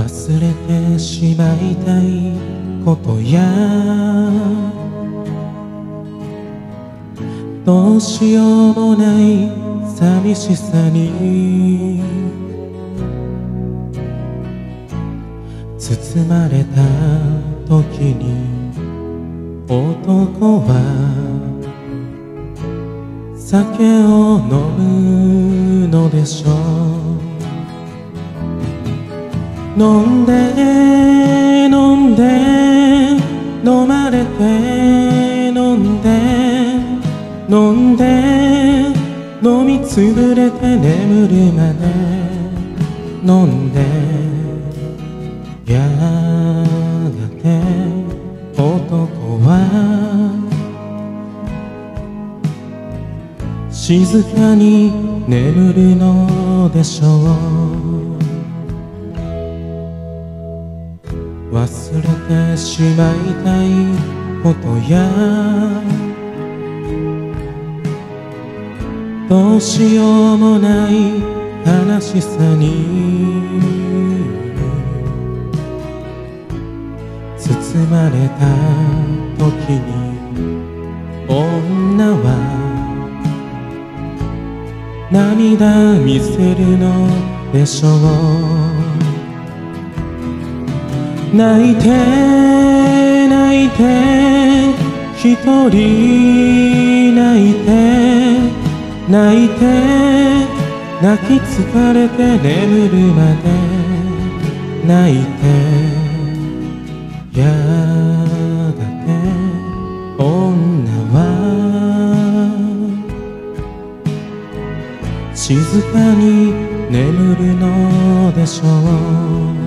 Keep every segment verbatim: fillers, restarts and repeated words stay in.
忘れてしまいたいことやどうしようもない寂しさに包まれた時に男は酒を飲むのでしょう。飲んで飲んで飲まれて飲んで飲んで飲みつぶれて眠るまで飲んでやがて男は静かに眠るのでしょう。忘れてしまいたいことやどうしようもない悲しさに包まれた時に女は涙見せるのでしょう。泣いて泣いて一人泣いて泣いて泣き疲れて眠るまで泣いてやがて女は静かに眠るのでしょう。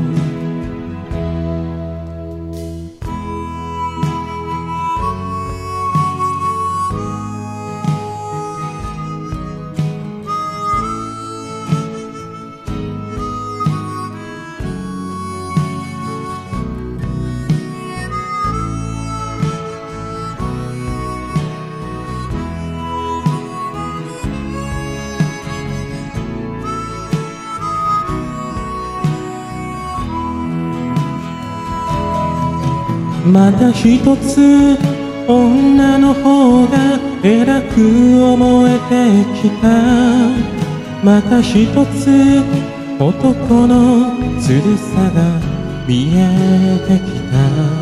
また一つ女の方が偉く思えてきた。また一つ男のずるさが見えてきた。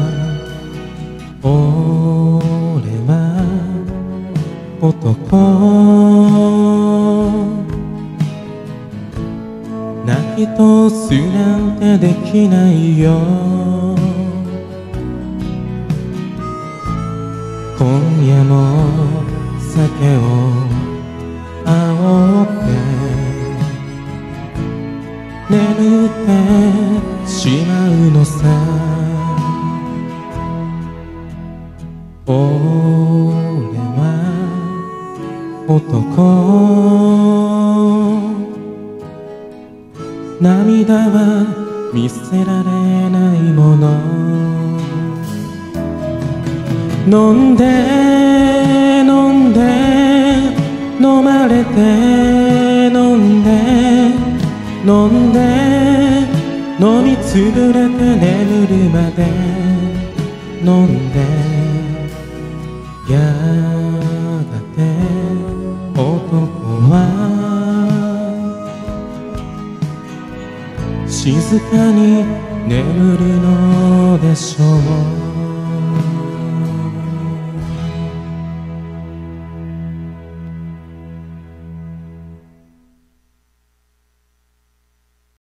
俺は男泣き通すなんてできないよ。今夜も酒を煽って眠ってしまうのさ。俺は男、涙は見せられないもの。飲んで飲んで飲まれて飲んで飲んで飲みつぶれて眠るまで飲んでやがて男は静かに眠るのでしょう。